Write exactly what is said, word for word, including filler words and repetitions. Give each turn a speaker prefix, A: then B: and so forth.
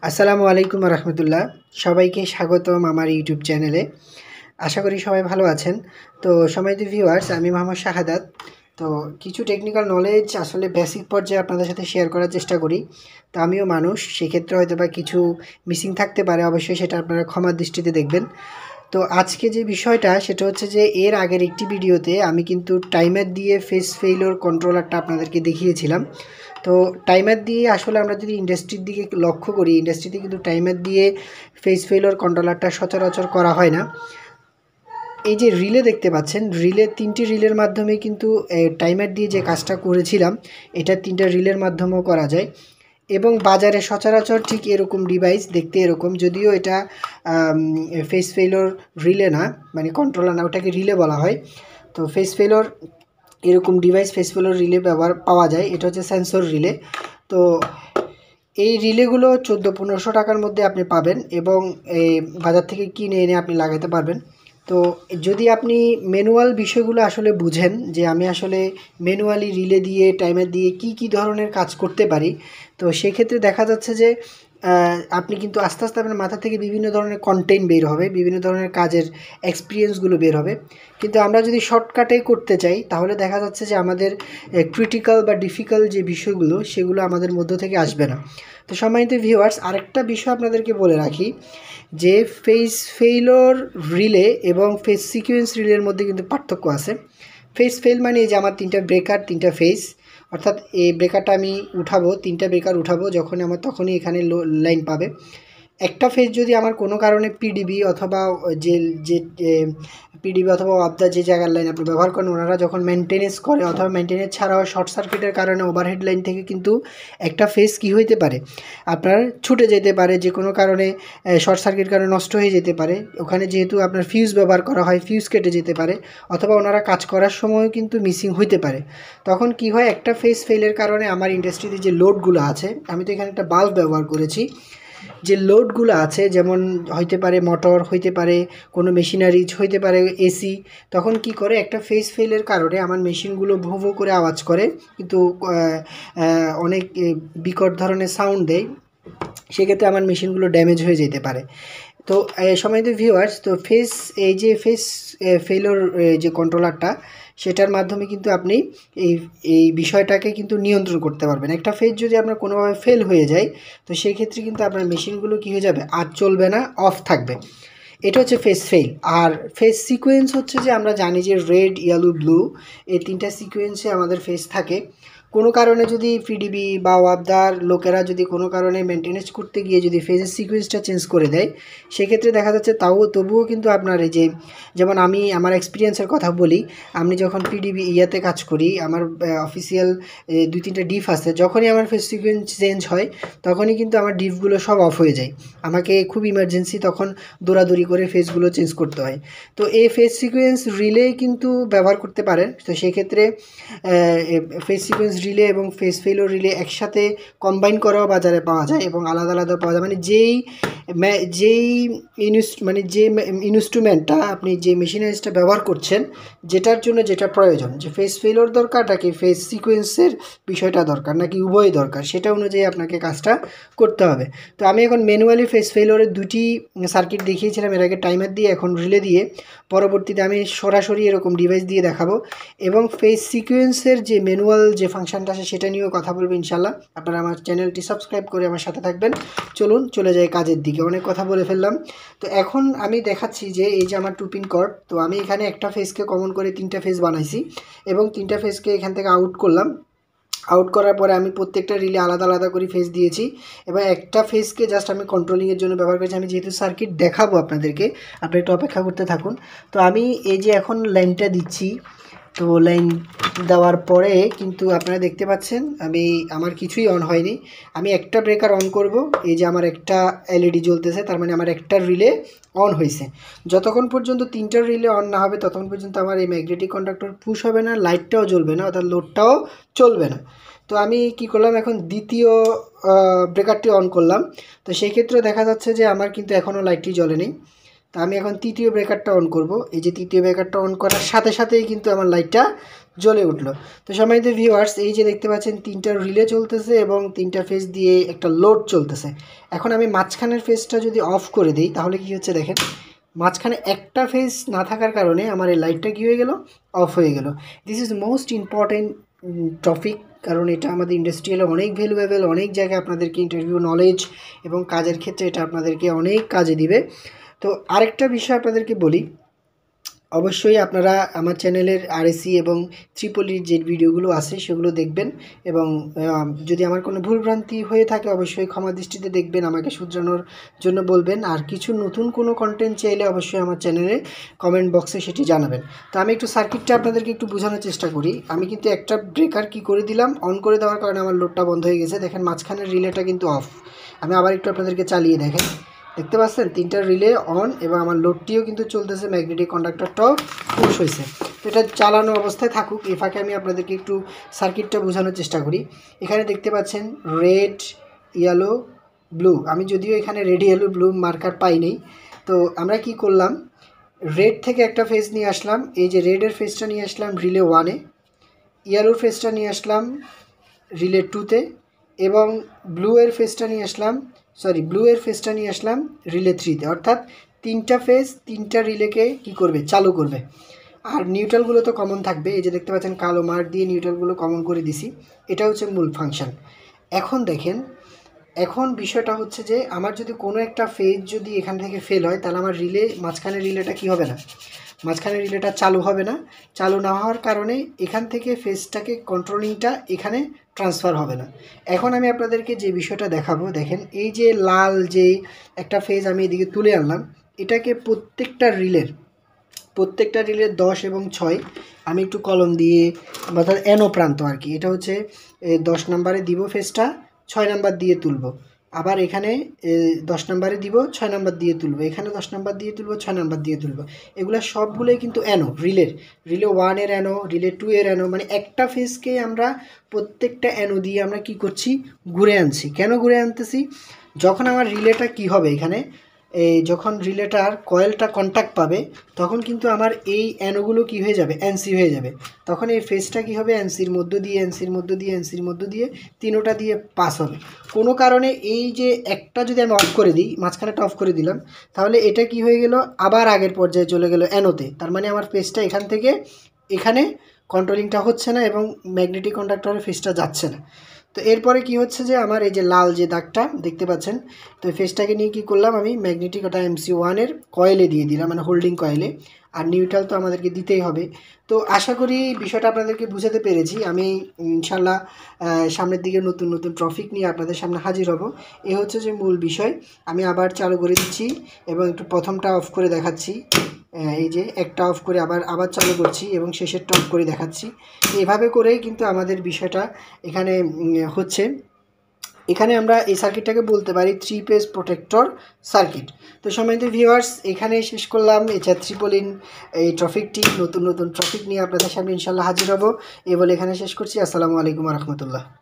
A: আসসালামু আলাইকুম রহমতুল্লাহ। সবাইকে স্বাগতম আমার ইউটিউব চ্যানেলে। আশা করি সবাই ভালো আছেন। তো সম্মানিত ভিউয়ার্স, আমি মোহাম্মদ শাহাদাত। তো কিছু টেকনিক্যাল নলেজ আসলে বেসিক পর্যায়ে আপনাদের সাথে শেয়ার করার চেষ্টা করি। তো আমিও মানুষ, সেক্ষেত্রে হয়তো বা কিছু মিসিং থাকতে পারে, অবশ্যই সেটা আপনারা ক্ষমার দৃষ্টিতে দেখবেন। তো আজকে যে বিষয়টা সেটা হচ্ছে যে এর আগের একটি ভিডিওতে আমি কিন্তু টাইমার দিয়ে ফেস ফেইলিওর কন্ট্রোলারটা আপনাদেরকে দেখিয়েছিলাম। তো টাইমার দিয়ে আসলে আমরা যদি ইন্ডাস্ট্রির দিকে লক্ষ্য করি, ইন্ডাস্ট্রিতে কিন্তু টাইমার দিয়ে ফেস ফেইলিওর কন্ট্রোলারটা সচরাচর করা হয় না। এই যে রিলে দেখতে পাচ্ছেন, রিলে তিনটি রিলের মাধ্যমে কিন্তু টাইমার দিয়ে যে কাজটা করেছিলাম এটা তিনটা রিলের মাধ্যমেও করা যায়। এবং বাজারে সচরাচর ঠিক এরকম ডিভাইস দেখতে এরকম, যদিও এটা ফেস ফেইলিওর রিলে না, মানে কন্ট্রোলার না, ওটাকে রিলে বলা হয়। তো ফেস ফেইলিওর এরকম ডিভাইস ফেস ফেইলিওর রিলে ব্যবহার পাওয়া যায়। এটা হচ্ছে সেন্সর রিলে। তো এই রিলেগুলো চোদ্দো পনেরোশো টাকার মধ্যে আপনি পাবেন এবং এই বাজার থেকে কিনে এনে আপনি লাগাতে পারবেন। তো যদি আপনি ম্যানুয়াল বিষয়গুলো আসলে বুঝেন যে আমি আসলে ম্যানুয়ালি রিলে দিয়ে টাইমার দিয়ে কি কি ধরনের কাজ করতে পারি, তো সেক্ষেত্রে দেখা যাচ্ছে যে আপনি কিন্তু আস্তে আস্তে আপনার মাথা থেকে বিভিন্ন ধরনের কন্টেন্ট বের হবে, বিভিন্ন ধরনের কাজের এক্সপিরিয়েন্সগুলো বের হবে। কিন্তু আমরা যদি শর্টকাটে করতে চাই তাহলে দেখা যাচ্ছে যে আমাদের ক্রিটিক্যাল বা ডিফিকাল্ট যে বিষয়গুলো সেগুলো আমাদের মধ্য থেকে আসবে না। তো সম্মানিত ভিউয়ার্স, আরেকটা বিষয় আপনাদেরকে বলে রাখি যে ফেস ফেইলিওর রিলে এবং ফেস সিকোয়েন্স রিলের মধ্যে কিন্তু পার্থক্য আছে। ফেস ফেল মানে এই যে আমার তিনটা ব্রেকার, তিনটা ফেস, অর্থাৎ এই ব্রেকারটা আমি উঠাবো, তিনটা ব্রেকার উঠাবো যখন আমার, তখনই এখানে লাইন পাবে। একটা ফেজ যদি আমার কোনো কারণে পিডিবি অথবা যে যে পিডিবি অথবা আবদা যে জায়গার লাইন আপনি ব্যবহার করেন, ওনারা যখন মেনটেনেন্স করে অথবা মেনটেনেন্স ছাড়াও শর্ট সার্কিটের কারণে ওভারহেড লাইন থেকে কিন্তু একটা ফেজ কী হইতে পারে, আপনার ছুটে যেতে পারে, যে কোনো কারণে শর্ট সার্কিট কারণে নষ্ট হয়ে যেতে পারে। ওখানে যেহেতু আপনার ফিউজ ব্যবহার করা হয়, ফিউজ কেটে যেতে পারে, অথবা ওনারা কাজ করার সময়ও কিন্তু মিসিং হইতে পারে। তখন কি হয়, একটা ফেজ ফেলের কারণে আমার ইন্ডাস্ট্রিতে যে লোডগুলো আছে, আমি তো এখানে একটা বাল্ব ব্যবহার করেছি, যে লোডগুলো আছে যেমন হইতে পারে মোটর, হইতে পারে কোনো মেশিনারিজ, হইতে পারে এসি, তখন কি করে একটা ফেজ ফেলের কারণে আমার মেশিনগুলো ভো ভো করে আওয়াজ করে, কিন্তু অনেক বিকট ধরনের সাউন্ড দেয়, সেক্ষেত্রে আমার মেশিনগুলো ড্যামেজ হয়ে যেতে পারে। তো সম্মানিত ভিউয়ার্স, তো ফেস এই যে ফেস ফেলিওর যে কন্ট্রোলারটা, সেটার মাধ্যমে কিন্তু আপনি এই এই বিষয়টাকে কিন্তু নিয়ন্ত্রণ করতে পারবেন। একটা ফেজ যদি আপনার কোনোভাবে ফেল হয়ে যায়, তো সেই ক্ষেত্রে কিন্তু আপনার মেশিনগুলো কী হয়ে যাবে, আর চলবে না, অফ থাকবে। এটা হচ্ছে ফেস ফেল। আর ফেস সিকোয়েন্স হচ্ছে যে আমরা জানি যে রেড, ইয়েলো, ব্লু, এই তিনটা সিকোয়েন্সে আমাদের ফেস থাকে। কোনো কারণে যদি পিডিবি বা ওয়াবদার লোকেরা যদি কোনো কারণে মেনটেনেন্স করতে গিয়ে যদি ফেজের সিকোয়েন্সটা চেঞ্জ করে দেয়, সেক্ষেত্রে দেখা যাচ্ছে তাও তবুও কিন্তু আপনার এই যে, যেমন আমি আমার এক্সপিরিয়েন্সের কথা বলি, আমি যখন পিডিবি ইয়াতে কাজ করি, আমার অফিসিয়াল দুই তিনটা ডিফ আছে, যখনই আমার ফেজ সিকোয়েন্স চেঞ্জ হয় তখনই কিন্তু আমার ডিফগুলো সব অফ হয়ে যায়। আমাকে খুব ইমার্জেন্সি তখন দৌড়াদৌড়ি করে ফেজগুলো চেঞ্জ করতে হয়। তো এই ফেজ সিকোয়েন্স রিলে কিন্তু ব্যবহার করতে পারেন। তো সেক্ষেত্রে ফেজ সিকোয়েন্স রিলে এবং ফেস ফেলিওর রিলে একসাথে কম্বাইন করাও বাজারে পাওয়া যায় এবং আলাদা আলাদা পাওয়া যায়। মানে যেই যেই ইনস মানে যে ইনস্ট্রুমেন্টটা আপনি যে মেশিনারিজটা ব্যবহার করছেন, যেটার জন্য যেটা প্রয়োজন, যে ফেস ফেলিওর দরকার নাকি ফেস সিকোয়েন্সের বিষয়টা দরকার, নাকি উভয় দরকার, সেটা অনুযায়ী আপনাকে কাজটা করতে হবে। তো আমি এখন ম্যানুয়ালি ফেস ফেলিওরের দুটি সার্কিট দেখিয়েছিলাম এর আগে টাইমার দিয়ে, এখন রিলে দিয়ে, পরবর্তীতে আমি সরাসরি এরকম ডিভাইস দিয়ে দেখাবো এবং ফেস সিকোয়েন্সের যে ম্যানুয়াল যে ফাংশনটা আছে সেটা নিয়েও কথা বলবো ইনশাল্লাহ। আপনারা আমার চ্যানেলটি সাবস্ক্রাইব করে আমার সাথে থাকবেন। চলুন চলে যাই কাজের দিকে, অনেক কথা বলে ফেললাম। তো এখন আমি দেখাচ্ছি যে এই যে আমার টু পিন কর্ড, তো আমি এখানে একটা ফেজকে কমন করে তিনটা ফেজ বানাইছি এবং তিনটা ফেজকে এখান থেকে আউট করলাম। আউট করার পরে আমি প্রত্যেকটা রিলে আলাদা আলাদা করে ফেজ দিয়েছি এবং একটা ফেজকে জাস্ট আমি কন্ট্রোলিংয়ের জন্য ব্যবহার করেছি। আমি যেহেতু সার্কিট দেখাবো আপনাদেরকে, আপনি একটু অপেক্ষা করতে থাকুন। তো আমি এই যে এখন লাইনটা দিচ্ছি, তো লাইন দেওয়ার পরে কিন্তু আপনারা দেখতে পাচ্ছেন আমি আমার কিছুই অন হয়নি। আমি একটা ব্রেকার অন করব, এই যে আমার একটা এলইডি জ্বলতেছে, তার মানে আমার একটা রিলে অন হয়েছে। যতক্ষণ পর্যন্ত তিনটা রিলে অন না হবে ততক্ষণ পর্যন্ত আমার এই ম্যাগনেটিক কন্ডাক্টর পুশ হবে না, লাইটটাও জ্বলবে না, অর্থাৎ লোডটাও চলবে না। তো আমি কি করলাম, এখন দ্বিতীয় ব্রেকারটি অন করলাম। তো সেই ক্ষেত্রে দেখা যাচ্ছে যে আমার কিন্তু এখনও লাইটটি জ্বলেনি। তো আমি এখন তৃতীয় ব্রেকারটা অন করব। এই যে তৃতীয় ব্রেকারটা অন করার সাথে সাথেই কিন্তু আমার লাইটটা জ্বলে উঠলো। তো সম্মানিত ভিউয়ার্স, এই যে দেখতে পাচ্ছেন তিনটা রিলে চলতেছে এবং তিনটা ফেজ দিয়ে একটা লোড চলতেছে। এখন আমি মাঝখানের ফেজটা যদি অফ করে দিই তাহলে কি হচ্ছে দেখেন, মাঝখানে একটা ফেজ না থাকার কারণে আমার এই লাইটটা কী হয়ে গেল, অফ হয়ে গেল। This is most important topic, কারণ এটা আমাদের ইন্ডাস্ট্রিয়ালে অনেক ভ্যালুয়েবল, অনেক জায়গায় আপনাদেরকে ইন্টারভিউ নলেজ এবং কাজের ক্ষেত্রে এটা আপনাদেরকে অনেক কাজে দিবে। তো আরেকটা বিষয় আপনাদেরকে বলি, অবশ্যই আপনারা আমার চ্যানেলের আরএসি এবং ত্রিপলির যে ভিডিওগুলো আছে সেগুলো দেখবেন, এবং যদি আমার কোনো ভুলভ্রান্তি হয়ে থাকে অবশ্যই ক্ষমা দৃষ্টিতে দেখবেন, আমাকে শুধরানোর জন্য বলবেন। আর কিছু নতুন কোনো কন্টেন্ট চাইলে অবশ্যই আমার চ্যানেলে কমেন্ট বক্সে সেটি জানাবেন। তো আমি একটু সার্কিটটা আপনাদেরকে একটু বোঝানোর চেষ্টা করি। আমি কিন্তু একটা ব্রেকার কি করে দিলাম, অন করে দেওয়ার কারণে আমার লোডটা বন্ধ হয়ে গেছে। দেখেন মাঝখানের রিলেটা কিন্তু অফ। আমি আবার একটু আপনাদেরকে চালিয়ে দেখেন, দেখতে পাচ্ছেন তিনটা রিলে অন এবং আমার লোডটিও কিন্তু চলতেছে, ম্যাগনেটিক কন্ডাক্টরটাও পুশ হয়েছে। তো এটা চালানো অবস্থায় থাকুক, এই ফাঁকে আমি আপনাদেরকে একটু সার্কিটটা বোঝানোর চেষ্টা করি। এখানে দেখতে পাচ্ছেন রেড, ইয়েলো, ব্লু। আমি যদিও এখানে রেড, ইয়েলো, ব্লু মার্কার পাই নেই। তো আমরা কি করলাম, রেড থেকে একটা ফেজ নিয়ে আসলাম, এই যে রেডের ফেজটা নিয়ে আসলাম রিলে ওয়ানে, ইয়েলোর ফেজটা নিয়ে আসলাম রিলে টুতে, এবং ব্লু এর ফেজটা নিয়ে আসলাম সরি ব্লু এর ফেজটা নিয়ে আসলাম রিলে থ্রিতে। অর্থাৎ তিনটা ফেজ তিনটা রিলেকে কি করবে, চালু করবে। আর নিউট্রালগুলো তো কমন থাকবে, এই যে দেখতে পাচ্ছেন কালো মার্ক দিয়ে নিউট্রালগুলো কমন করে দিছি। এটা হচ্ছে মূল ফাংশন। এখন দেখেন, এখন বিষয়টা হচ্ছে যে আমার যদি কোনো একটা ফেজ যদি এখান থেকে ফেল হয় তাহলে আমার রিলে, মাঝখানে রিলেটা কি হবে না, মাঝখানে রিলেটা চালু হবে না। চালু না হওয়ার কারণে এখান থেকে ফেজটাকে কন্ট্রোলিংটা এখানে ট্রান্সফার হবে না। এখন আমি আপনাদেরকে যে বিষয়টা দেখাবো, দেখেন এই যে লাল যে একটা ফেজ আমি এদিকে তুলে আনলাম, এটাকে প্রত্যেকটা রিলের প্রত্যেকটা রিলের দশ এবং ছয় আমি একটু কলম দিয়ে, অর্থাৎ এনো প্রান্ত আর কি, এটা হচ্ছে দশ নাম্বারে দিব ফেজটা, ছয় নাম্বার দিয়ে তুলব। আবার এখানে দশ নাম্বারে দিব, ছয় নাম্বার দিয়ে তুলব, এখানে দশ নাম্বার দিয়ে তুলব, ছয় নাম্বার দিয়ে তুলব। এগুলো সবগুলোই কিন্তু অ্যানো, রিলের রিলে ওয়ানের অ্যানো, রিলে টু এর অ্যানো, মানে একটা ফেজকে আমরা প্রত্যেকটা অ্যানো দিয়ে আমরা কি করছি, ঘুরে আনছি। কেন ঘুরে আনতেছি, যখন আমার রিলেটা কি হবে এখানে, এই যখন রিলেটার কয়েলটা কন্ট্যাক্ট পাবে তখন কিন্তু আমার এই অ্যানোগুলো কি হয়ে যাবে, এনসি হয়ে যাবে। তখন এই ফেজটা কি হবে, এনসির মধ্য দিয়ে এনসির মধ্য দিয়ে এনসির মধ্য দিয়ে তিনোটা দিয়ে পাস হবে। কোনো কারণে এই যে একটা যদি আমি অফ করে দিই, মাঝখানেটা অফ করে দিলাম, তাহলে এটা কি হয়ে গেল, আবার আগের পর্যায়ে চলে গেল অ্যানোতে। তার মানে আমার ফেজটা এখান থেকে এখানে কন্ট্রোলিংটা হচ্ছে না এবং ম্যাগনেটিক কন্ডাক্টরের ফেজটা যাচ্ছে না। তো এরপরে কি হচ্ছে যে আমার এই যে লাল যে দাগটা দেখতে পাচ্ছেন, তো এই ফেজটাকে নিয়ে কি করলাম, আমি ম্যাগনেটিক ওটা এমসি ওয়ানের কয়েলে দিয়ে দিলাম, মানে হোল্ডিং কয়েলে। আর নিউট্রাল তো আমাদেরকে দিতেই হবে। তো আশা করি বিষয়টা আপনাদেরকে বুঝাতে পেরেছি। আমি ইনশাল্লাহ সামনের দিকে নতুন নতুন টপিক নিয়ে আপনাদের সামনে হাজির হব। এ হচ্ছে যে মূল বিষয়। আমি আবার চালু করে দিচ্ছি এবং একটু প্রথমটা অফ করে দেখাচ্ছি, এই যে একটা অফ করে আবার আবার চালু করছি এবং শেষেরটা অফ করে দেখাচ্ছি। এভাবে করেই কিন্তু আমাদের বিষয়টা এখানে হচ্ছে। এখানে আমরা এই সার্কিটটাকে বলতে পারি থ্রি পেজ প্রোটেক্টর সার্কিট। তো সম্মানিত ভিউয়ার্স, এখানে শেষ করলাম এই ত্রিপলিন এই টপিকটি। নতুন নতুন টপিক নিয়ে আপনাদের সামনে ইনশাল্লাহ হাজির হব। এ বলে এখানে শেষ করছি। আসসালামু আলাইকুম রহমতুল্লাহ।